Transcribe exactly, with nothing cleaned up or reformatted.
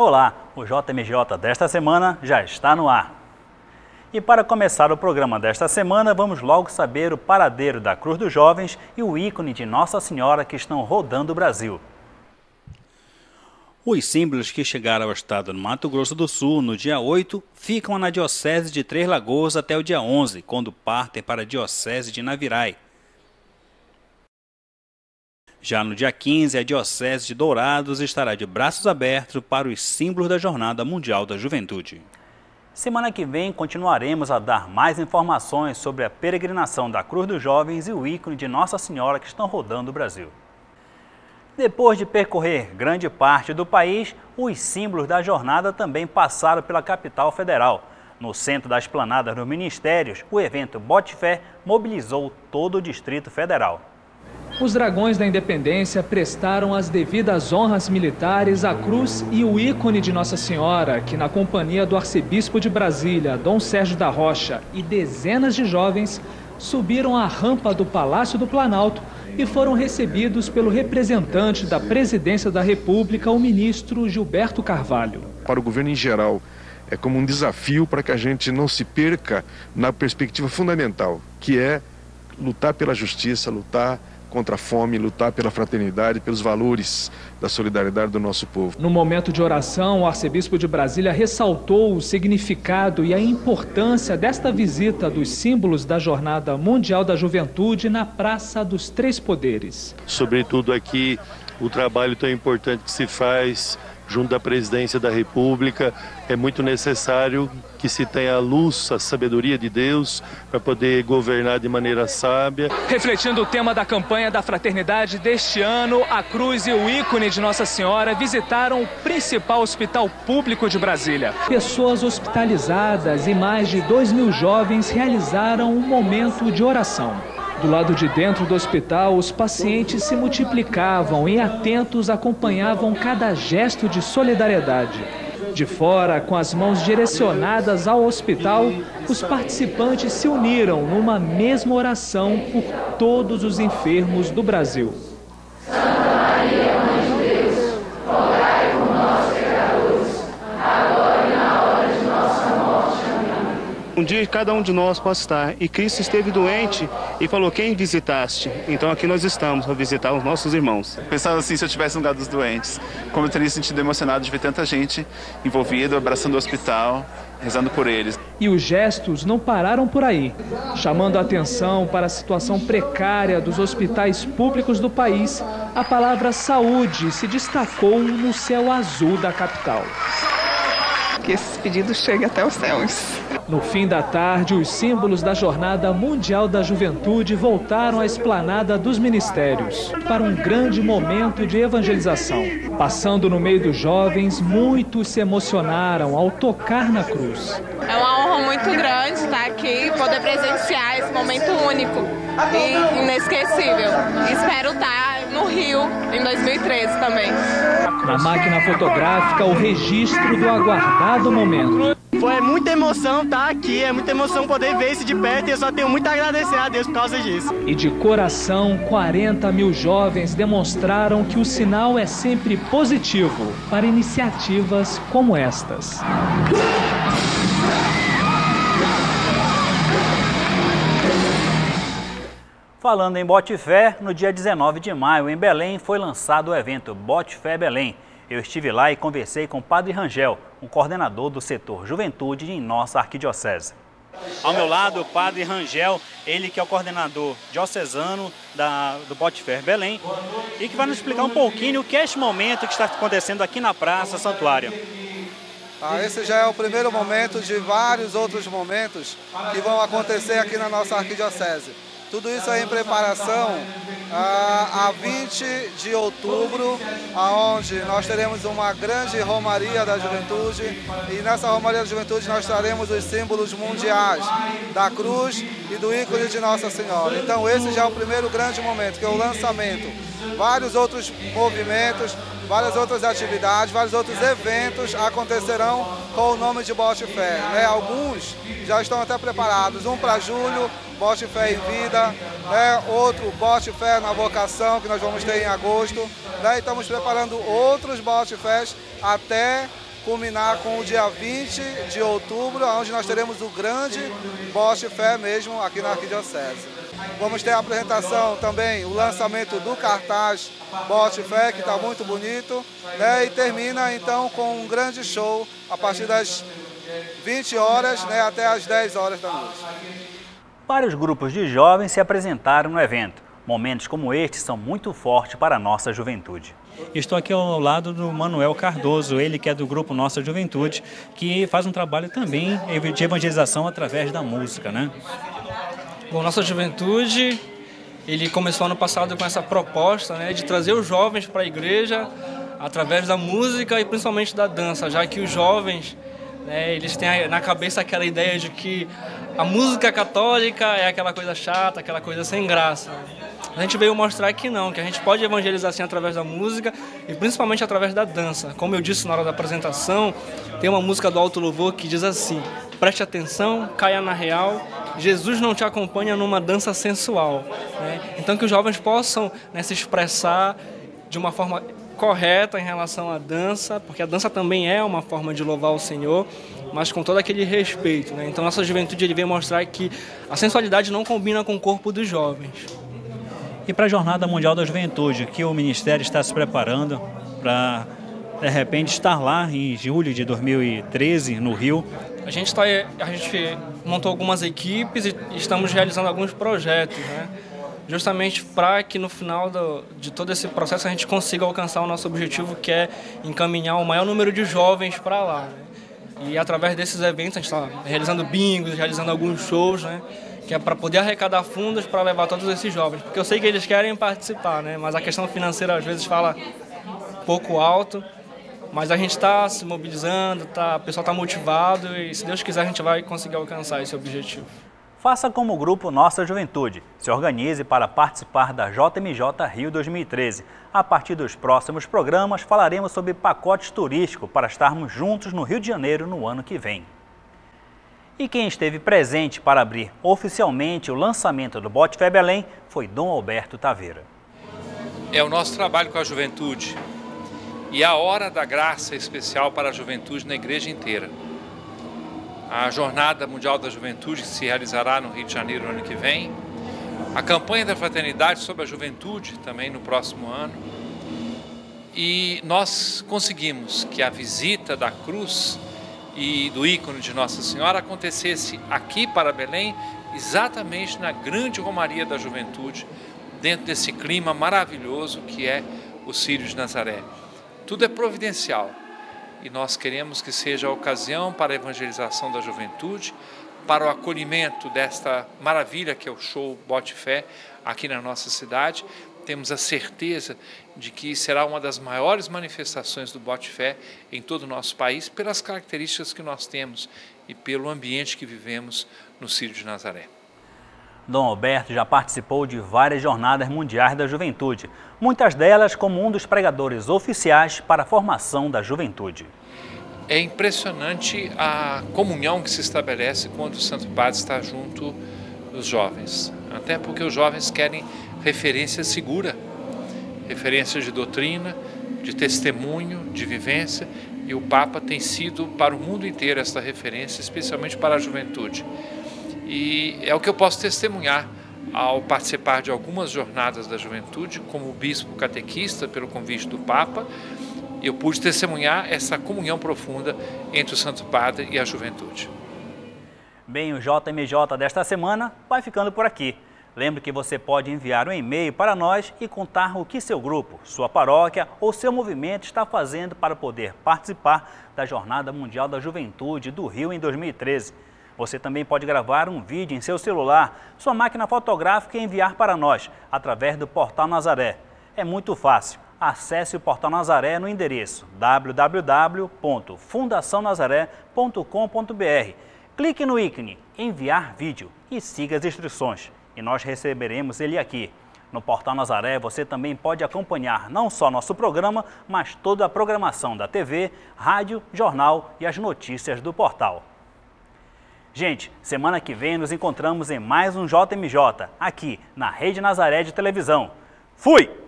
Olá, o J M J desta semana já está no ar. E para começar o programa desta semana, vamos logo saber o paradeiro da Cruz dos Jovens e o ícone de Nossa Senhora que estão rodando o Brasil. Os símbolos que chegaram ao estado do Mato Grosso do Sul no dia oito ficam na Diocese de Três Lagoas até o dia onze, quando partem para a Diocese de Navirai. Já no dia quinze, a Diocese de Dourados estará de braços abertos para os símbolos da Jornada Mundial da Juventude. Semana que vem continuaremos a dar mais informações sobre a peregrinação da Cruz dos Jovens e o ícone de Nossa Senhora que estão rodando o Brasil. Depois de percorrer grande parte do país, os símbolos da jornada também passaram pela capital federal. No centro das esplanadas dos ministérios, o evento Bote Fé mobilizou todo o Distrito Federal. Os Dragões da Independência prestaram as devidas honras militares à cruz e o ícone de Nossa Senhora, que na companhia do arcebispo de Brasília, Dom Sérgio da Rocha, e dezenas de jovens, subiram a rampa do Palácio do Planalto e foram recebidos pelo representante da Presidência da República, o ministro Gilberto Carvalho. Para o governo em geral, é como um desafio para que a gente não se perca na perspectiva fundamental, que é lutar pela justiça, lutar contra a fome, lutar pela fraternidade, pelos valores da solidariedade do nosso povo. No momento de oração, o arcebispo de Brasília ressaltou o significado e a importância desta visita dos símbolos da Jornada Mundial da Juventude na Praça dos Três Poderes. Sobretudo aqui, o trabalho tão importante que se faz junto da Presidência da República, é muito necessário que se tenha a luz, a sabedoria de Deus para poder governar de maneira sábia. Refletindo o tema da campanha da fraternidade deste ano, a cruz e o ícone de Nossa Senhora visitaram o principal hospital público de Brasília. Pessoas hospitalizadas e mais de dois mil jovens realizaram um momento de oração. Do lado de dentro do hospital, os pacientes se multiplicavam e atentos acompanhavam cada gesto de solidariedade. De fora, com as mãos direcionadas ao hospital, os participantes se uniram numa mesma oração por todos os enfermos do Brasil. Santa Maria, Mãe de Deus, rogai por nós, pecadores, agora e na hora de nossa morte. Amém. Um dia cada um de nós possa estar, e Cristo esteve doente e falou: quem visitaste? Então aqui nós estamos para visitar os nossos irmãos. Pensando assim, se eu estivesse no lugar dos doentes, como eu teria sentido emocionado de ver tanta gente envolvida, abraçando o hospital, rezando por eles. E os gestos não pararam por aí, chamando a atenção para a situação precária dos hospitais públicos do país. A palavra saúde se destacou no céu azul da capital. Que esses pedidos cheguem até os céus. No fim da tarde, os símbolos da Jornada Mundial da Juventude voltaram à esplanada dos ministérios para um grande momento de evangelização. Passando no meio dos jovens, muitos se emocionaram ao tocar na cruz. É uma honra muito grande estar aqui e poder presenciar esse momento único e inesquecível. Espero estar no Rio em dois mil e treze também. Na máquina fotográfica, o registro do aguardado momento. Foi muita emoção estar aqui, é muita emoção poder ver isso de perto e eu só tenho muito a agradecer a Deus por causa disso. E de coração, quarenta mil jovens demonstraram que o sinal é sempre positivo para iniciativas como estas. Falando em Bote Fé, no dia dezenove de maio, em Belém, foi lançado o evento Bote Fé Belém. Eu estive lá e conversei com o Padre Rangel, um coordenador do setor Juventude em nossa arquidiocese. Ao meu lado, o Padre Rangel, ele que é o coordenador diocesano da, do Bote Fé Belém, e que vai nos explicar um pouquinho o que é este momento que está acontecendo aqui na Praça Santuário. Ah, esse já é o primeiro momento de vários outros momentos que vão acontecer aqui na nossa arquidiocese. Tudo isso é em preparação ah, a vinte de outubro, onde nós teremos uma grande Romaria da Juventude, e nessa Romaria da Juventude nós traremos os símbolos mundiais da cruz e do ícone de Nossa Senhora. Então esse já é o primeiro grande momento, que é o lançamento. Vários outros movimentos, várias outras atividades, vários outros eventos acontecerão com o nome de Bote Fé, né? Alguns já estão até preparados, um para julho, Bote Fé em Vida, né? Outro Bote Fé na Vocação, que nós vamos ter em agosto, né? E estamos preparando outros Bote Fés até culminar com o dia vinte de outubro, onde nós teremos o grande Bote Fé mesmo aqui na Arquidiocese. Vamos ter a apresentação também, o lançamento do cartaz Bote Fé, que está muito bonito, né? E termina então com um grande show a partir das vinte horas, né, até as dez horas da noite. Vários grupos de jovens se apresentaram no evento. Momentos como este são muito fortes para a nossa juventude. Estou aqui ao lado do Manuel Cardoso, ele que é do grupo Nossa Juventude, que faz um trabalho também de evangelização através da música, né? Bom, Nossa Juventude, ele começou ano passado com essa proposta, né, de trazer os jovens para a igreja através da música e principalmente da dança, já que os jovens, né, eles têm na cabeça aquela ideia de que a música católica é aquela coisa chata, aquela coisa sem graça. A gente veio mostrar que não, que a gente pode evangelizar assim através da música e principalmente através da dança. Como eu disse na hora da apresentação, tem uma música do Alto Louvor que diz assim: preste atenção, caia na real, Jesus não te acompanha numa dança sensual. Né? Então que os jovens possam, né, se expressar de uma forma correta em relação à dança, porque a dança também é uma forma de louvar o Senhor, mas com todo aquele respeito. Né? Então nossa juventude ele vem mostrar que a sensualidade não combina com o corpo dos jovens. E para a Jornada Mundial da Juventude, que o Ministério está se preparando para, de repente, estar lá em julho de dois mil e treze, no Rio. A gente, tá, a gente montou algumas equipes e estamos realizando alguns projetos, né? Justamente para que no final do, de todo esse processo a gente consiga alcançar o nosso objetivo, que é encaminhar o maior número de jovens para lá. Né? E através desses eventos a gente está realizando bingos, realizando alguns shows, né? Que é para poder arrecadar fundos para levar todos esses jovens, porque eu sei que eles querem participar, né? Mas a questão financeira às vezes fala pouco alto, mas a gente está se mobilizando, tá, o pessoal está motivado e se Deus quiser a gente vai conseguir alcançar esse objetivo. Faça como o grupo Nossa Juventude, se organize para participar da J M J Rio dois mil e treze. A partir dos próximos programas falaremos sobre pacotes turísticos para estarmos juntos no Rio de Janeiro no ano que vem. E quem esteve presente para abrir oficialmente o lançamento do Bote Fé Belém foi Dom Alberto Taveira. É o nosso trabalho com a juventude e a hora da graça especial para a juventude na igreja inteira. A Jornada Mundial da Juventude que se realizará no Rio de Janeiro no ano que vem, a campanha da fraternidade sobre a juventude também no próximo ano. E nós conseguimos que a visita da cruz e do ícone de Nossa Senhora acontecesse aqui para Belém, exatamente na grande romaria da juventude, dentro desse clima maravilhoso que é o Círio de Nazaré. Tudo é providencial e nós queremos que seja a ocasião para a evangelização da juventude, para o acolhimento desta maravilha que é o show Bote Fé aqui na nossa cidade. Temos a certeza de que será uma das maiores manifestações do Bote Fé em todo o nosso país, pelas características que nós temos e pelo ambiente que vivemos no Círio de Nazaré. Dom Alberto já participou de várias jornadas mundiais da juventude, muitas delas como um dos pregadores oficiais para a formação da juventude. É impressionante a comunhão que se estabelece quando o Santo Padre está junto dos jovens, até porque os jovens querem referência segura, referência de doutrina, de testemunho, de vivência, e o Papa tem sido para o mundo inteiro esta referência, especialmente para a juventude. E é o que eu posso testemunhar ao participar de algumas jornadas da juventude, como bispo catequista, pelo convite do Papa, eu pude testemunhar essa comunhão profunda entre o Santo Padre e a juventude. Bem, o J M J desta semana vai ficando por aqui. Lembre que você pode enviar um e-mail para nós e contar o que seu grupo, sua paróquia ou seu movimento está fazendo para poder participar da Jornada Mundial da Juventude do Rio em dois mil e treze. Você também pode gravar um vídeo em seu celular, sua máquina fotográfica e enviar para nós através do Portal Nazaré. É muito fácil. Acesse o Portal Nazaré no endereço w w w ponto fundação nazaré ponto com ponto b r. Clique no ícone Enviar Vídeo e siga as instruções. E nós receberemos ele aqui. No Portal Nazaré você também pode acompanhar não só nosso programa, mas toda a programação da T V, rádio, jornal e as notícias do portal. Gente, semana que vem nos encontramos em mais um J M J, aqui na Rede Nazaré de Televisão. Fui!